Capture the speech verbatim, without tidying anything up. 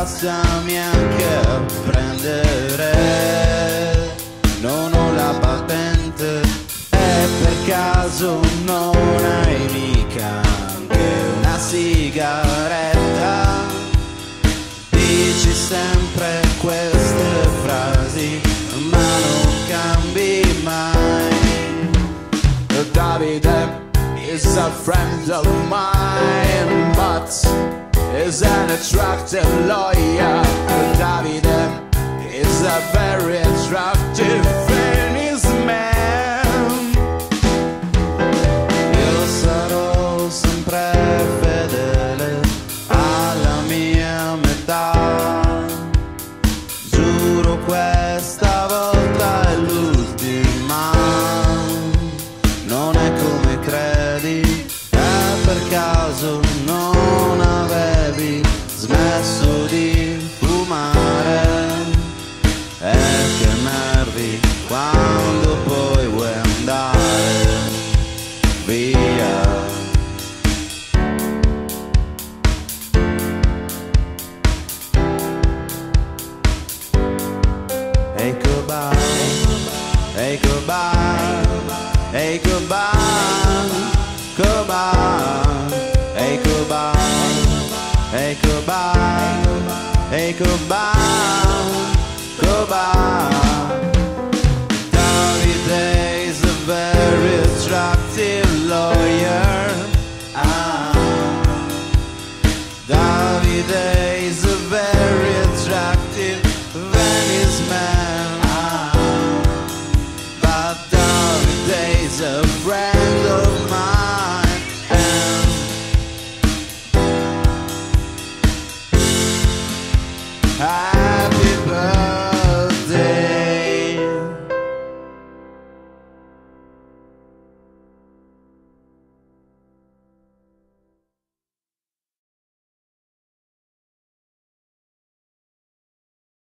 passami anche a prendere. Non ho la patente e per caso non hai mica anche una sigaretta. Dici sempre queste frasi ma non cambi mai. Davide is a friend of mine, but is an attractive lawyer. Davide is a very attractive famous man. Io sarò sempre fedele alla mia metà. Giuro questa volta è l'ultima. Non è come credi, è per caso non avevi smesso di fumare. E che nervi quando poi vuoi andare via. Hey goodbye, hey goodbye, hey goodbye, goodbye, hey goodbye, hey goodbye, hey goodbye.